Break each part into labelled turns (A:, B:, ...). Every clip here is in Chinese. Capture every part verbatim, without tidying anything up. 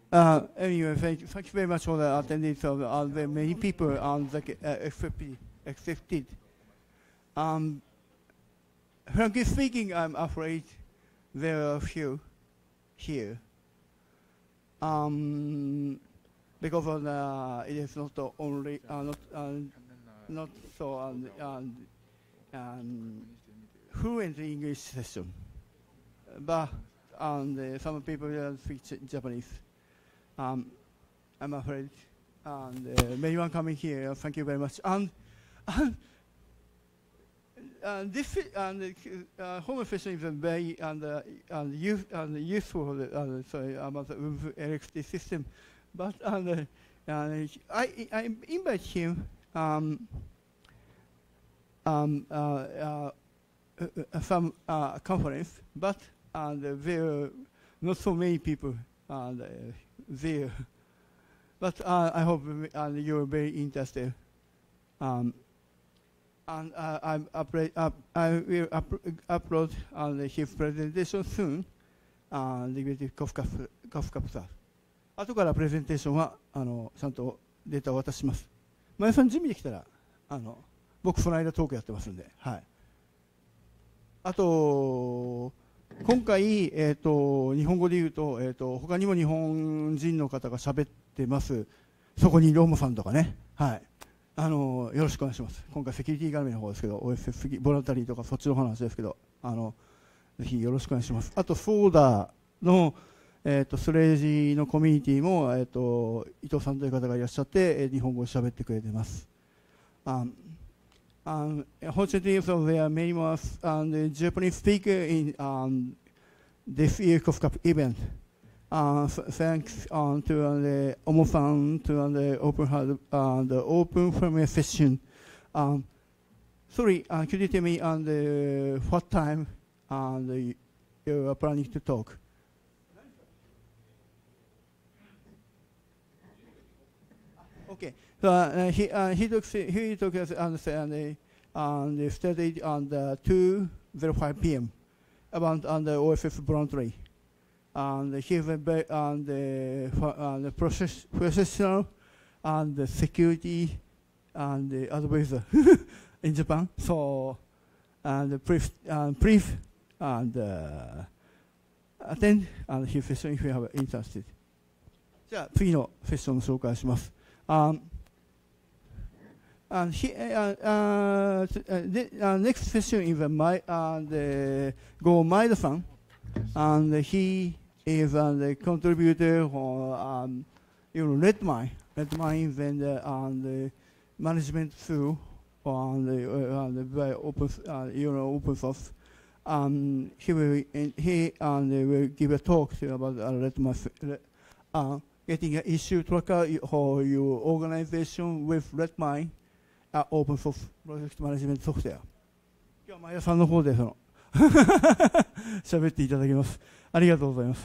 A: Uh, anyway, thank, thank you very much for the attendance of uh, the many people um, that uh, accepted. accepted. Um, frankly speaking, I'm afraid there are a few here. Um, because of the, it is not the only, uh, not, uh, not so um, um, um, fluent English session. But um, the, some people uh, speak Japanese. Um, I'm afraid. And uh, anyone coming here, thank you very much. And, and, and this and uh, home fishing is a very and uh, and, use, and useful. Uh, sorry about the electricity system, but and, uh, and I I invite him um, um, uh, uh, uh, some uh, conference, but and uh, there are not so many people and, uh, there. But uh, I hope uh, you're very interested. Um, and uh, I'm upload, up, I will up, upload uh, his presentation soon. あー、リグレティブコフカプコフカプサー。後からプレゼンテーションはあのちゃんとデータを渡します。前さん準備できたらあの僕その間トークやってますんで、はい。あと今回えっ、ー、と日本語で言うとえっ、ー、と他にも日本人の方が喋ってます。そこにローモさんとかね、はい。あのよろしくお願いします。今回セキュリティ絡みの方ですけど、オーエスエス ボランタリーとかそっちの話ですけど、あのぜひよろしくお願いします。あとソーダのえっ、ー、とスレージのコミュニティもえっ、ー、と伊藤さんという方がいらっしゃって、えー、日本語を喋ってくれてます。Um, um, unfortunately, so there are many more um, the Japanese speaker in um, this year's C O F Cup event. Uh, thanks um, to uh, the Omo-san, to uh, the open uh, the open firmware session. Um, sorry, uh, could you tell me on the what time uh, the, you are planning to talk? Okay. So uh, he uh, he took he took us on the on the study on the two oh five p m about on the O S S voluntary. And he's a on the on the process professional and the security and the advisor in Japan. So and the brief and brief and uh, attend and his session if you have interested. じゃあ次のセッションを紹介します。Um, and he, uh, uh, the uh, next session is a my uh, the Go Maeda-san, and he is uh, the contributor for um, you know Redmine. Redmine is the, uh, the management tool on the uh, the very open uh, you know open source. Um, he will he and uh, will give a talk to about uh, Redmine. Uh, Getting an issue tracker for your organization with Redmine, uh, open source project management software. 今日は前田さんの方でその喋っていただきます。ありがとうございます。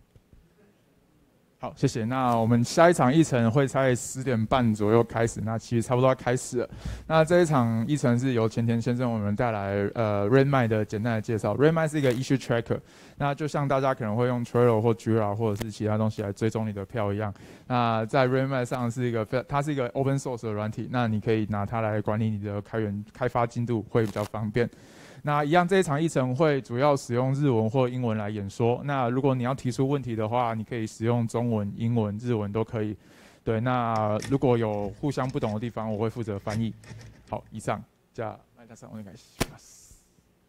B: 好，谢谢。那我们下一场议程会在十点半左右开始，那其实差不多要开始了。那这一场议程是由前田先生我们带来呃 Redmine 的简单的介绍。Redmine 是一个 issue tracker， 那就像大家可能会用 Trello 或 Jira 或者是其他东西来追踪你的票一样。那在 Redmine 上是一个它是一个 open source 的软体，那你可以拿它来管理你的开源开发进度，会比较方便。那一样，这一场议程会主要使用日文或英文来演说。那如果你要提出问题的话，你可以使用中文、英文、日文都可以。对，那如果有互相不懂的地方，我会负责翻译。好，以上じゃあ前田さんお願いします。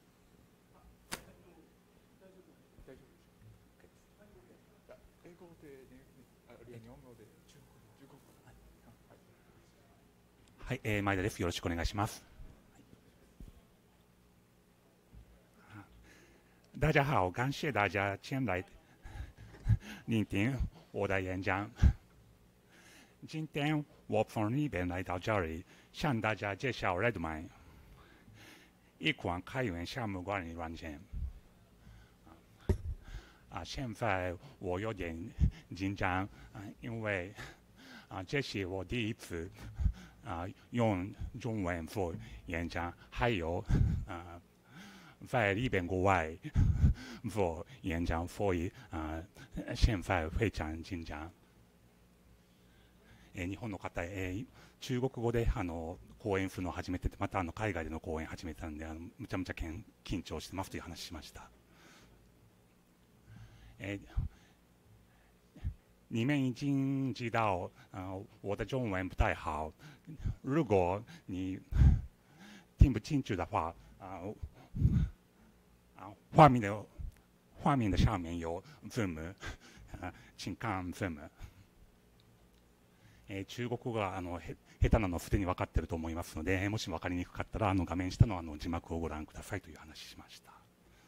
C: はい、えー、前田です。よろしくお願いします。大家好，感谢大家前来聆听我的演讲。今天我从那边来到这里，向大家介绍 Redmine， 一款开源项目管理软件。啊，现在我有点紧张啊，因为啊，这是我第一次啊用中文做演讲，还有啊。 在里边国外做演讲，所以啊、呃、现在非常紧張。えー、日本の方、えー、中国語であの講演するのを始めてて、またあの海外での講演始めたんで、あのむちゃむちゃ緊張してますという話しました。えー、你们已经知道，呃，我的中文不太好。如果你听不清楚的话，啊、呃，啊，画面的画面的上面有字幕，啊，请看字幕。えー、中国語があの下手なのはすでに分かっていると思いますので、もし分かりにくかったらあの画面下のあの字幕をご覧くださいという話しました。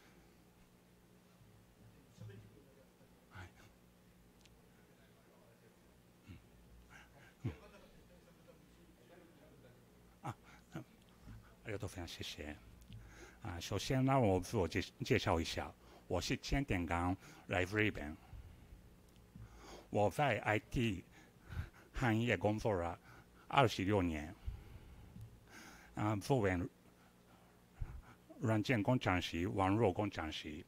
C: はい、うんうん、あありがとうございます，谢谢。啊，首先让我自我介介绍一下，我是前天刚来日本，我在 I T 行业工作了二十六年，啊，作为软件工程师、网络工程师。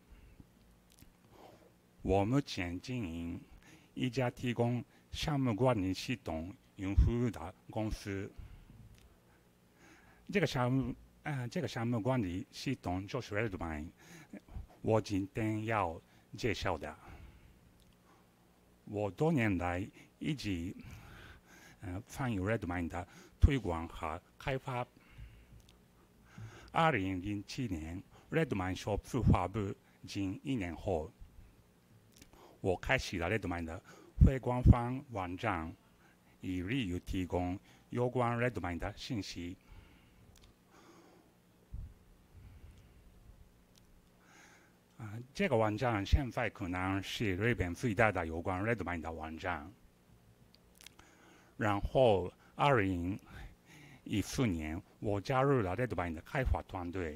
C: 我目前经营一家提供项目管理系统用户的公司。这个项目，呃，这个项目管理系统就是 Redmine， 我今天要介绍的。我多年来一直呃，参与 Redmine 的推广和开发。二零零七年 ，Redmine 首次发布近一年后，我开启了 Redmine 的非官方网站，以利于提供有关 Redmine 的信息。啊，这个网站现在可能是日本最大的有关 Redmine 的网站。然后，二零一四年，我加入了 Redmine 的开发团队。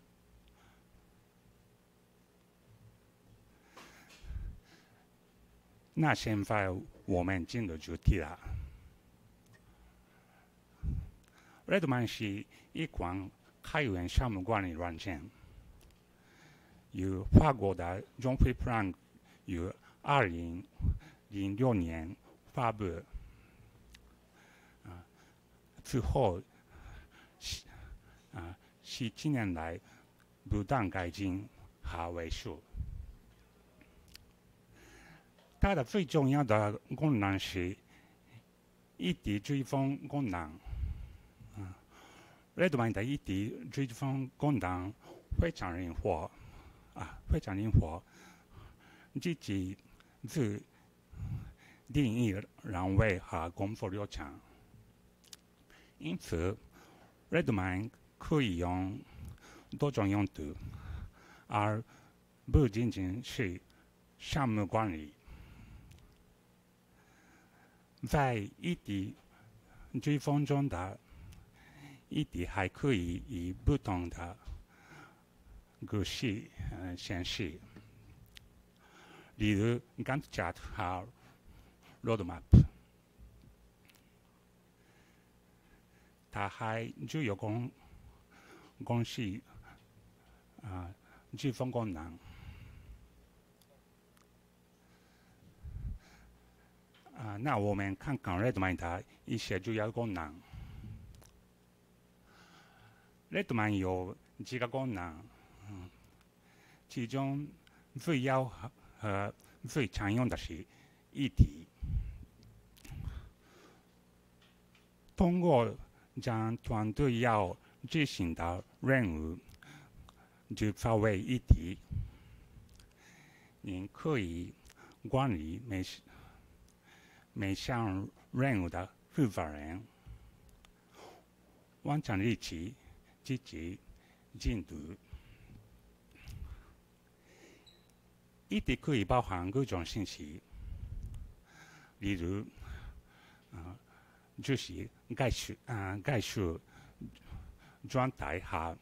C: 那现在我们进入主题了。Redmine 是一款开源项目管理软件，由法国的 Jean-Philippe Franck 于二零零六年发布。之后，啊，十七年来不断改进和维修。它的最重要的功能是异地追踪功能。啊 ，Redmine 的异地追踪功能非常灵活，啊，非常灵活，自己自定义栏位和工作流程。因此 ，Redmine 可以用多种用途，而不仅仅是项目管理。在异地追踪中的异地还可以以不同的格式呃显示，例如 Gantt chart 和 Roadmap。它还具有公公式啊追踪功能。啊，那我们看看 Redmine 的一些主要功能。Redmine 有几个功能，嗯，其中最要和最常用的是异地。通过将团队要执行的任务就作为异地，您可以管理每每项任务的负责人、完成日期、积极进度。异地可以包含各种信息，例如，啊。就是概述啊，概述状态和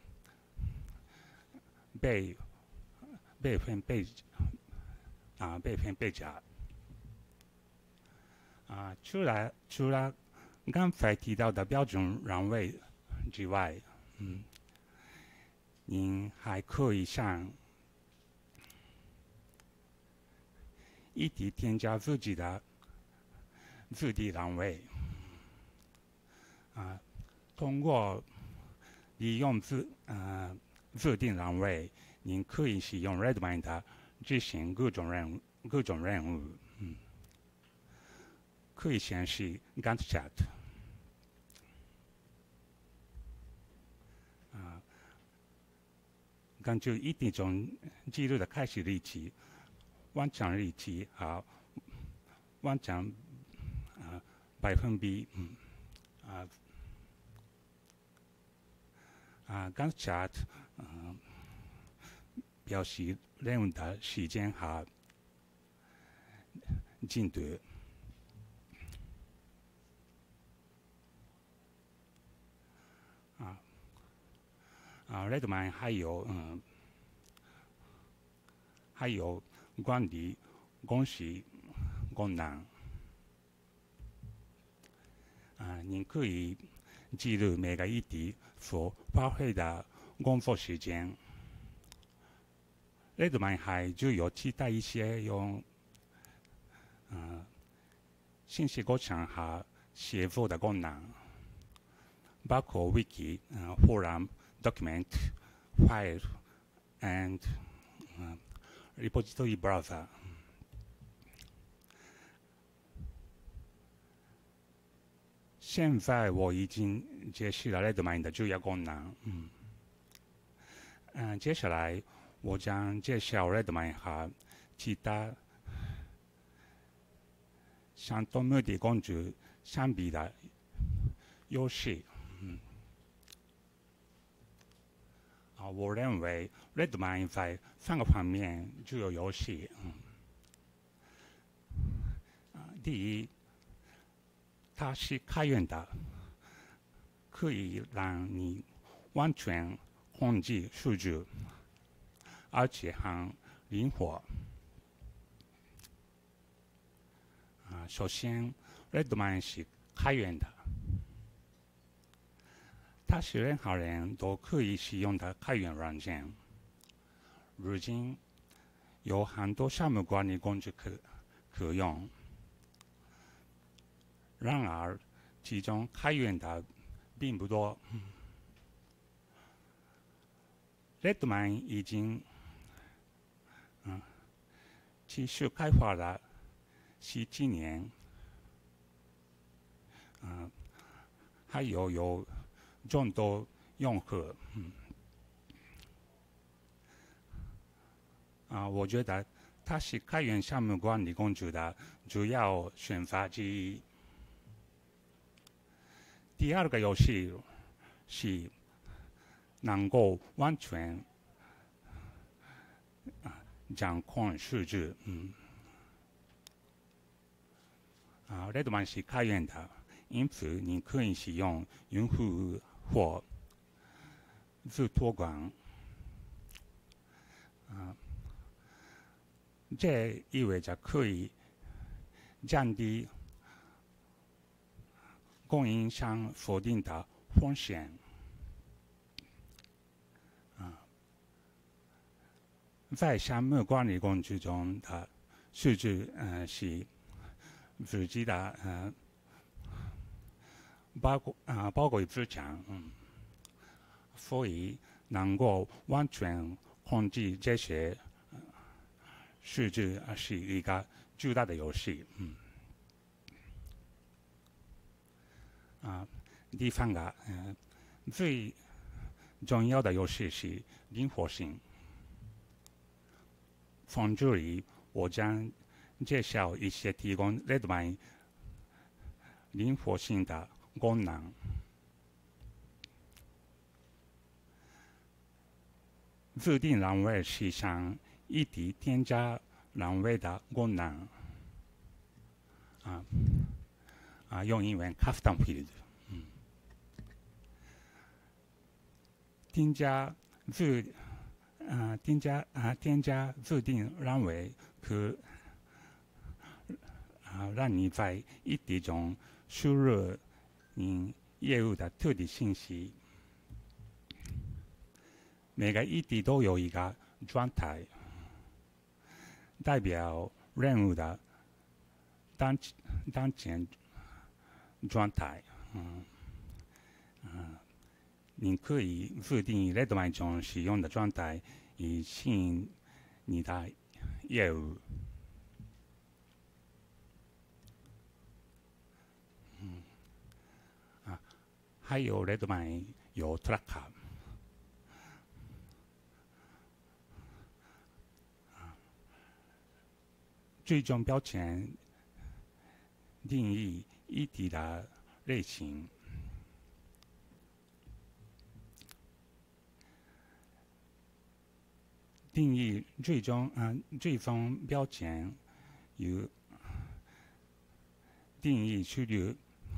C: 备备份备啊备份备夹啊，除了除了刚才提到的标准栏位之外，嗯， 您还可以向一体添加自己的自地栏位。啊，通过利用自呃自定栏位，您可以使用 Redmine 执行各种任务各种任务。嗯，可以显示 Gantt chart。啊，根据一定种记录的开始日期、完成日期和完成啊百分比，嗯啊啊 Gantt chart 啊表示任务的时间和进度。啊啊 Redmine 还有嗯还有管理公司功能。啊，您可以记录每个议题所花费的工作时间。Redmine 还具有其他一些用呃信息构成和写作的功能，包括 Wiki、呃 Forum、Document、File and、呃、Repository Browser。现在我已经解释了 Redmine 的主要功能。嗯，嗯，接下来我将介绍 Redmine 和其他相同目的工具相比的优势。嗯，啊，我认为 Redmine 在三个方面具有优势。嗯，啊，第一，它是开源的，可以让你完全控制数据，而且很灵活。啊，首先 ，Redmine 是开源的，它是任何人都可以使用的开源软件。如今有很多项目管理工具可可用。然而，其中开源的并不多。Redmine 已经嗯持续开发了十几年，嗯，还有有众多用户。嗯，啊，我觉得它是开源项目管理工具的主要选择之一。第二个优势是能够完全啊掌控数据。嗯，啊 ，Redmine 是开源的，因此你可以使用用户或自托管。啊，这意味着可以降低供应商否定的风险。啊，在项目管理工具中的数据呃是自己的呃包括啊、呃、包括资产，嗯，所以能够完全控制这些数据是一个巨大的优势。嗯。啊，第三个，呃，最重要的优势是灵活性。从这里，我将介绍一些提供 Redmine 灵活性的功能。自定栏位是向一体添加栏位的功能。啊。啊，用英文 custom field， 嗯，添加自啊添加啊添加自定栏位可啊让你在一体中输入你业务的特定信息。 每个议题都有一个状态，代表任务的当当前状态。嗯嗯，你可以否定 Redmine 中使用的状态，以吸引你的业务。嗯啊，还有 Redmine 有 Tracker。最终标签定义议题的类型，定义最终啊最终标签有定义输入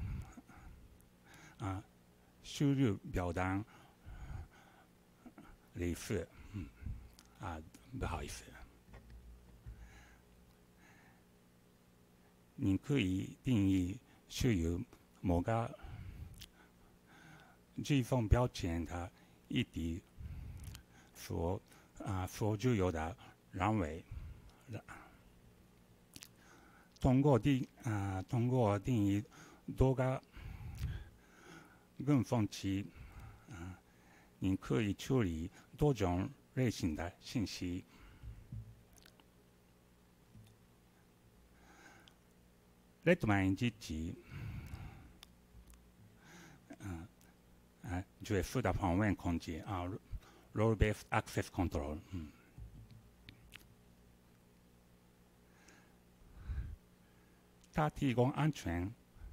C: 啊输入表单类似，嗯啊不好意思。你可以定义是由某个追风标签的议题所啊所具有的rank位，通过定啊通过定义多个跟风期啊，你可以处理多种类型的信息。Redmine 机制，嗯啊，最复杂访问空间啊 ，role-based access control， 嗯，它提供安全、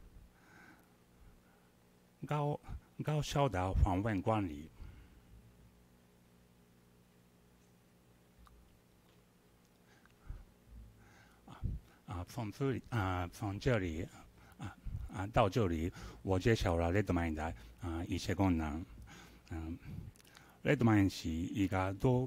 C: 高高效的访问管理。啊，从这里啊，从这里啊啊到这里，我介绍了 Redmine 的啊一些功能。嗯 ，Redmine 是一个多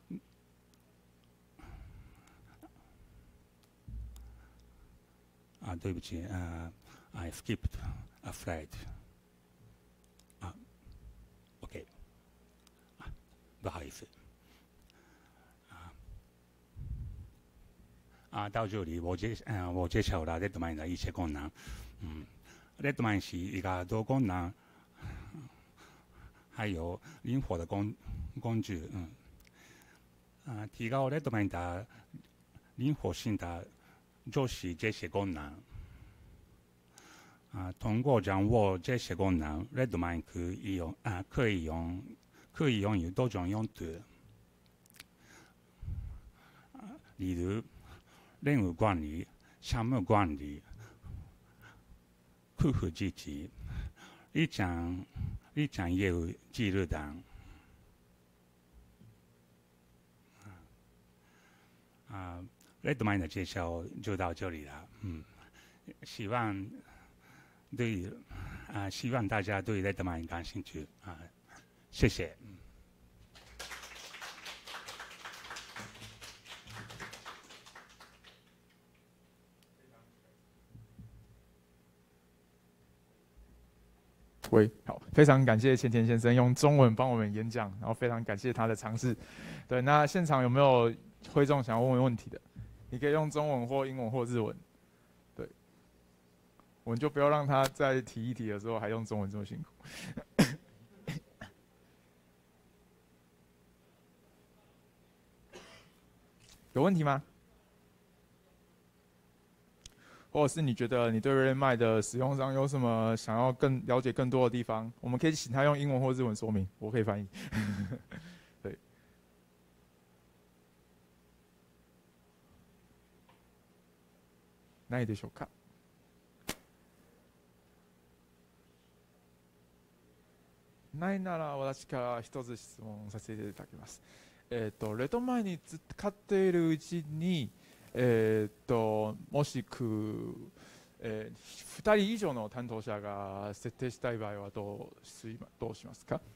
C: 啊，对不起，呃 ，I skipped a slide。啊 ，OK， 啊，不好意思。啊，到这里我介嗯、呃、我介绍了 Redmine 的一些功能。嗯 ，Redmine 是一个多功能，还有灵活的工工具。嗯，啊，提高 Redmine 的灵活性的就是这些功能。啊，通过掌握这些功能 ，Redmine 可以用啊可以用可以用于多种用途。啊，例如任务管理、项目管理、客户支持、日常日常业务记录等。啊 ，Redmine 的介绍就到这里了。嗯，希望对啊，希望大家对 Redmine 感兴趣啊，谢谢。
B: 喂，好，非常感谢前田先生用中文帮我们演讲，然后非常感谢他的尝试。对，那现场有没有会众想要问问题的？你可以用中文或英文或日文。对，我们就不要让他在提一题的时候还用中文这么辛苦。有问题吗？或者是你觉得你对 Redmine 的使用上有什么想要更了解更多的地方，我们可以请他用英文或日文说明，我可以翻译。对。ないでしょうか。ないなら私から一つ質問させていただきます。えっと、Redmineに使っているうちに、えー、っともしく、えー、ふたり以上の担当者が設定したい場合はどうしどうしますか？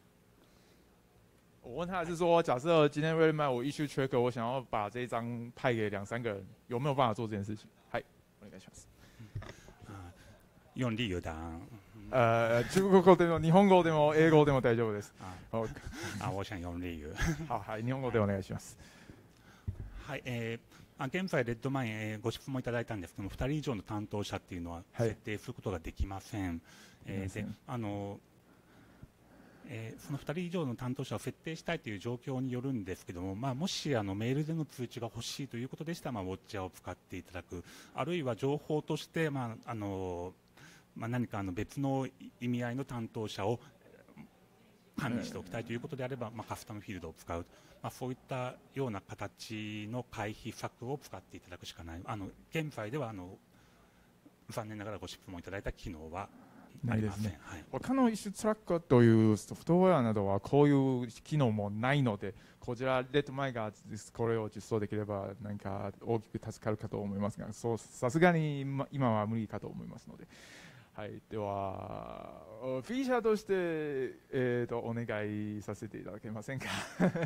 B: 我问他是说，假设今天 Redmine 我 issue tracker， 我想要把这一张派给两三个人，有没有办法做这件事情？はい、お願いします。
C: 啊，用力有的，嗯
B: 呃，中国語でも日本語でも英語でも大丈夫です。
C: ああ、我想用例語。
B: 好、はい、日本語でお願いします。
C: はい、えー、あ現在、レッドマイン、えー、ご質問いただいたんですけども、ふたり以上の担当者っていうのは設定することができません。はい、えー、であのえー、そのふたり以上の担当者を設定したいという状況によるんですけども、まあ、もしあのメールでの通知が欲しいということでしたら、まあ、ウォッチャーを使っていただく、あるいは情報として、まああのまあ、何かあの別の意味合いの担当者を管理しておきたいということであれば、まあ、カスタムフィールドを使う、まあ、そういったような形の回避策を使っていただくしかない。あの現在ではあの残念ながらご質問いただいた機能はないですね。はい、
B: 他のイシュトラッカーというソフトウェアなどはこういう機能もないので、こちらレッドマイがこれを実装できればなんか大きく助かるかと思いますが、そうさすがに今は無理かと思いますので、はい、ではフィーチャーとして、えー、とお願いさせていただけませんか。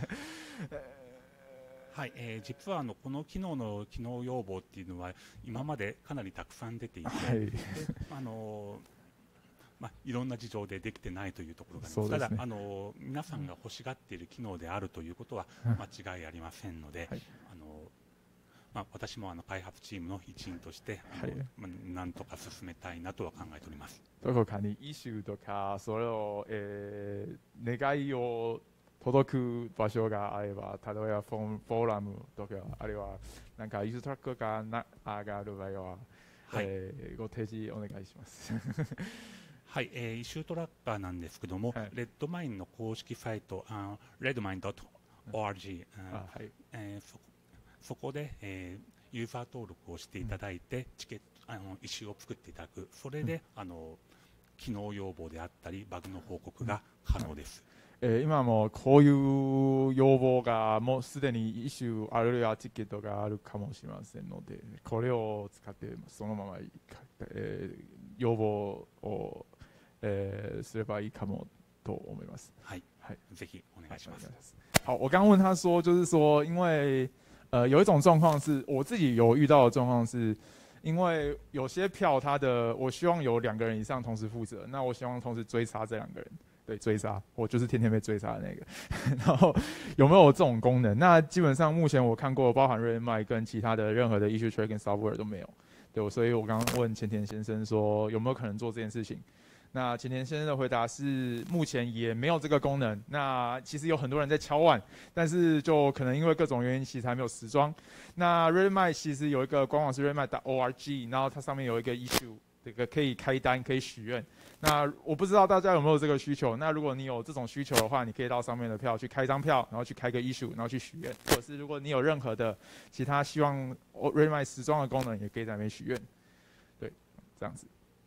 C: はい、えー、実はあのこの機能の機能要望っていうのは今までかなりたくさん出ていて、はい、あのまあ、いろんな事情でできてないというところがあります。ただあの皆さんが欲しがっている機能であるということは間違いありませんので、はい、あのまあ、私もあの開発チームの一員として、はい、まあ、なんとか進めたいなとは考えております。
B: どこかにイシューとかそれを、えー、願いを届く場所があれば、例えばフォーラムとかあるいはなんかイシュートラックがな上がる場合は、はい、えー、ご提示お願いします。
C: はい、えー、イシュートラッカーなんですけども、はい、レッドマインの公式サイト、レッドマインドットオーアールジー、えー、そ, そこで、えー、ユーザー登録をしていただいて、うん、チケットあのイシューを作っていただく、それで、うん、あの機能要望であったりバグの報告が可能です。
B: うん、えー、今もこういう要望がもうすでにイシューあるいはチケットがあるかもしれませんので、これを使ってそのまま、えー、要望を呃，すればいいかもと思います。
C: はい、はい、ぜひお願いします。
B: 好，我刚问他说，就是说，因为呃有一种状况是我自己有遇到的状况是，因为有些票它的我希望有两个人以上同时负责，那我希望同时追杀这两个人，对，追杀，我就是天天被追杀的那个。然后有没有这种功能？那基本上目前我看过，包含瑞麦跟其他的任何的 issue tracking software 都没有。对，所以我刚刚问前田先生说有没有可能做这件事情。那前田先生的回答是，目前也没有这个功能。那其实有很多人在敲碗，但是就可能因为各种原因，其实还没有实装。那 Redmine 其实有一个官网是 redmine dot org， 然后它上面有一个 issue， 这个可以开单，可以许愿。那我不知道大家有没有这个需求。那如果你有这种需求的话，你可以到上面的票去开张票，然后去开个 issue， 然后去许愿。或者是如果你有任何的其他希望 Redmine 实装的功能，也可以在那边许愿。对，这样子。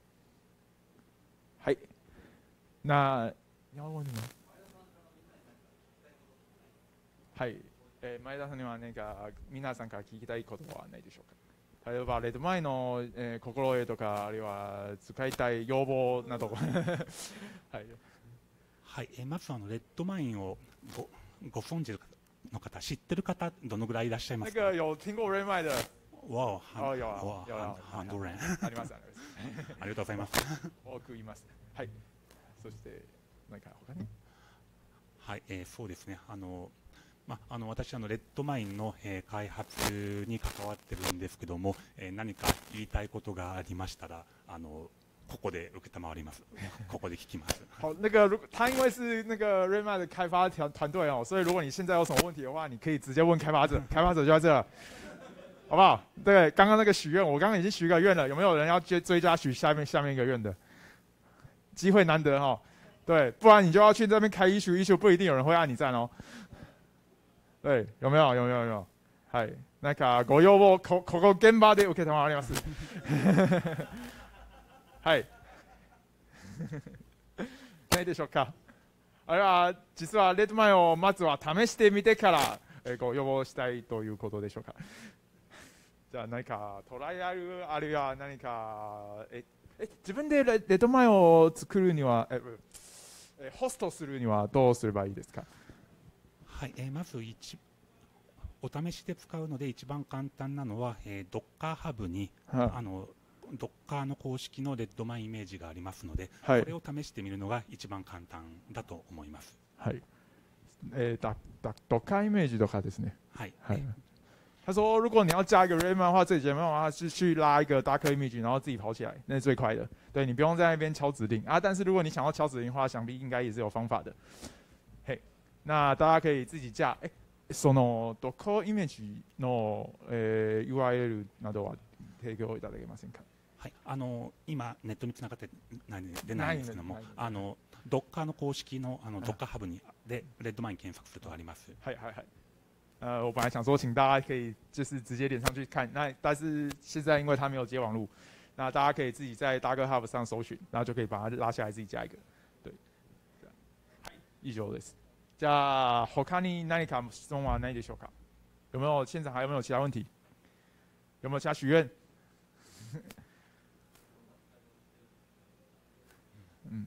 B: はい。な、日本語にも。はい。えー、前田さんには何か皆さんから聞きたいことはないでしょうか。例えばレッドマインの、えー、心得とか、あるいは使いたい要望など。はい。
C: はい。えー、まずあのレッドマインをごご存知の方、知ってる方どのぐらいいらっしゃいますか。
B: 那个有听过 Redmine 的。
C: わお、
B: 有有有
C: ハンドレン。
B: あります。
C: ありがとうございます。
B: 多くいます。はい。そして何か他に。
C: はい、えー、そうですね。あの、まあの私あのレッドマインの、えー、開発に関わってるんですけども、えー、何か言いたいことがありましたら、あのここで受けたまわります。ここで聞きます。
B: 好，那个他因为是那个 Redmine 的开发团团队哦，所以如果你现在有什么问题的话，你可以直接问开发者，开发者就在这。好不好？对，刚刚那个许愿，我刚刚已经许个愿了，有没有人要追追加许下面下面一个愿的？机会难得哈，对，不然你就要去这边开issue issue，不一定有人会按你赞哦。对，有没有？有没有？有没有？はい、なんかご要望こここ現場で受けたまわります。はい。ないでしょうか。あれは実はレッドマインをまずは試してみてから、えー、ご要望したいということでしょうか。じゃあ何かトライアルあるいは何かええ自分でレッドマインを作るにはええホストするにはどうすればいいですか。
C: はい、えー、まず一お試しで使うので一番簡単なのは、えー、Docker ハブに、はあ、あのドッカーの公式のレッドマインイメージがありますので、
B: はい
C: これを試してみるのが一番簡単だと思います。
B: はい。诶、打打 Docker image 的话ですね。
C: はい。
B: はい。他说，如果你要加一个 Redmine 的话，最简单的话是去拉一个 Docker image，然后自己跑起来，那是最快的。对，你不用在那边敲指令啊。但是如果你想要敲指令的话，想必应该也是有方法的。嘿，那大家可以自己架。え、その Docker image の、えー、ユーアールエル などは提供いただけませんか？
C: はい、あの今ネットにつながってないでないんですけども、あのドッカーの公式のあのドッカーハブにでレッドマイン検索するとあります。
B: はいはいはい。呃，我本来想说，请大家可以就是直接连上去看，那但是现在因为它没有接网路，那大家可以自己在 Docker Hub 上搜寻，然后就可以把它拉下来，自己加一个。对，以上です。じゃあ他に何か質問はないでしょうか？有没有现场还有没有其他问题？有没有其他许愿？嗯。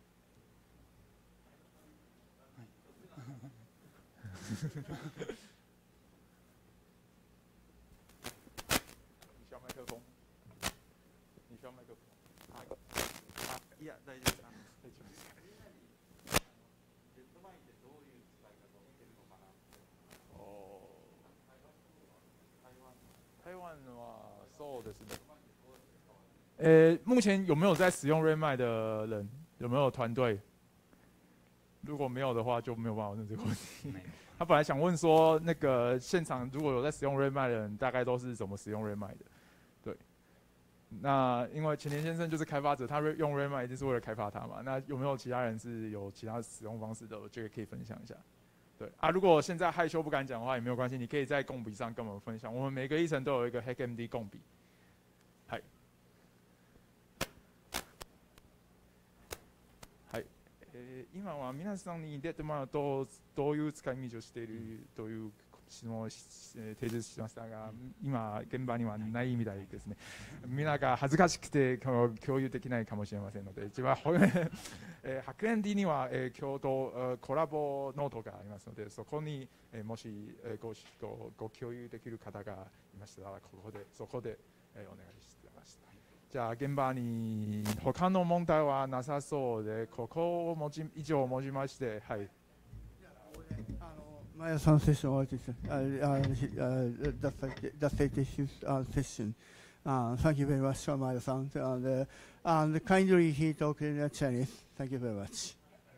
B: 你需要麦克风？你需要麦克风？啊あ、いや大丈夫です。大丈夫です。台湾はそうですね。呃，目前有没有在使用 Redmine 的人？有没有团队？如果没有的话，就没有办法问这个问题。他本来想问说，那个现场如果有在使用 Redmine 的人，大概都是怎么使用 Redmine 的？对。那因为前田先生就是开发者，他用 Redmine 就是为了开发它嘛。那有没有其他人是有其他使用方式的？我觉得可以分享一下。对啊，如果现在害羞不敢讲的话也没有关系，你可以在共笔上跟我们分享。我们每个议程都有一个 HackMD 共笔。はい。はい。えー、今は皆さんにデッドマンをどうどういう使い道をしているという質問を提示しましたが、今現場にはないみたいですね。みんなが恥ずかしくて共有できないかもしれませんので、一番えー、ハックエンディには、えー、共同コラボノートがありますので、そこに、えー、もし、えー、ご, ご, ご共有できる方がいましたら、ここでそこで、えー、お願いしてました。じゃあ現場に他の問題はなさそうで、ここをもち以上をもちまして、はい。
A: My son session was uh, uh, uh, the state issues uh, session. Uh, thank you very much, my son, and, uh, and kindly he talked in Chinese. Thank you very much.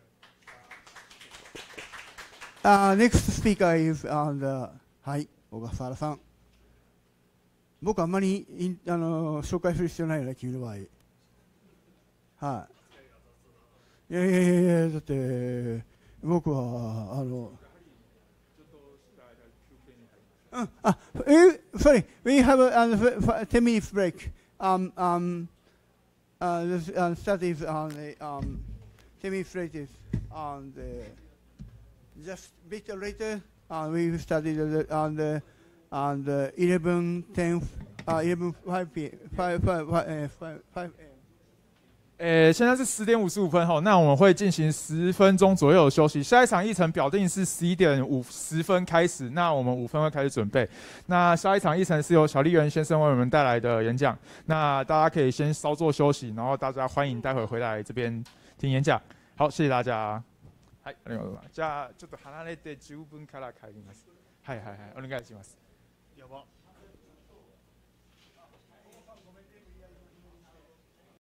A: Uh, next speaker is and uh, はい、小笠原さん。僕あんまりインあの紹介する必要ないよね、君の場合。はい。いやいやいやいや、だって僕はあの。Uh, uh, sorry, we have a, a ten minutes break. Um, um, uh, this uh, studies on the um, ten minutes later on the just a bit later. Uh, we studied on the on the eleven ten uh eleven five p five five five five five.
B: 诶，现在是十点五十五分吼，那我们会进行十分钟左右的休息。下一场议程表定是十一点五十分开始，那我们五分会开始准备。那下一场议程是由小笠原先生为我们带来的演讲，那大家可以先稍作休息，然后大家欢迎待会回来这边听演讲。好，谢谢大家。はい、ありがとうございます。じゃあちょっと離れてじゅうぶんから帰ります。はいはいはい、お願いします。やば。